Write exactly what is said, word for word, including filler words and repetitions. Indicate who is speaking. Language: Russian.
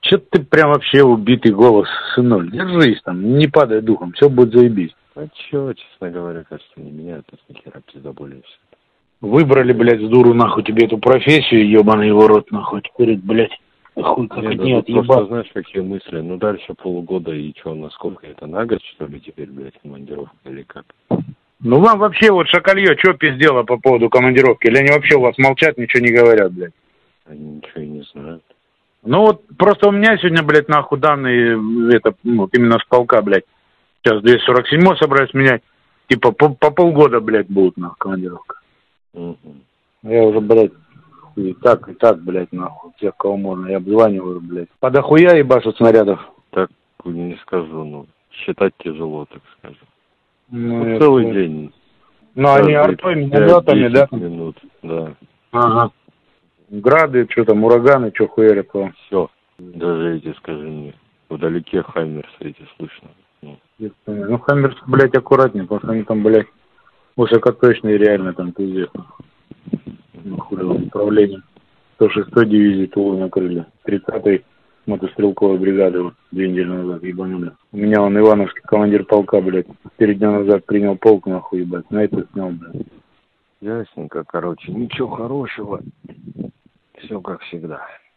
Speaker 1: Че ты прям вообще убитый голос, сынуль? Держись там, не падай духом, все будет заебись.
Speaker 2: А чё, честно говоря, кажется, не меня, это ни хера пиздоболее все.
Speaker 1: Выбрали, блядь, с дуру нахуй тебе эту профессию, ебаный его рот, нахуй, теперь, блядь, хуй как
Speaker 2: нет,
Speaker 1: от нее
Speaker 2: просто
Speaker 1: отъебать.
Speaker 2: знаешь, какие мысли, ну дальше полугода и чё, насколько это, на год, что ли, теперь, блядь, командировка или как?
Speaker 1: Ну вам вообще вот Шакалье, что пиздело по поводу командировки? Или они вообще у вас молчат, ничего не говорят, блядь?
Speaker 2: Они ничего и не знают.
Speaker 1: Ну вот просто у меня сегодня, блядь, нахуй данные, это, ну, именно с полка, блядь. Сейчас двести сорок седьмой собрались менять. Типа по, по полгода, блядь, будут нахуй командировка.
Speaker 2: Угу.
Speaker 1: Я уже, блядь, и так, и так, блядь, нахуй, тех, кого можно. Я обзваниваю, блядь. Подохуя ебашут снарядов.
Speaker 2: Так не скажу, ну, считать тяжело, так скажем.
Speaker 1: Ну,
Speaker 2: Ну, целый
Speaker 1: это...
Speaker 2: день.
Speaker 1: Ну, они артой, минометами, да?
Speaker 2: Минут, да.
Speaker 1: Ага. Грады, что там, ураганы, что хуярят вам.
Speaker 2: Все. Даже эти, скажи мне, вдалеке Хаммерсы эти слышно. Ну,
Speaker 1: Ну, Хаммерс, блядь, аккуратнее, потому что они там, блядь, высокоточные реально там пиздец. Ну, хули управлением. сто шестой дивизии Тулу накрыли. тридцатой мотострелковой бригады вот две недели назад ебанули. У меня он Ивановский командир полка, блядь, четыре дня назад принял полк, нахуй, ебать. На это снял, блядь.
Speaker 2: ясненько, короче, ничего хорошего. Все как всегда.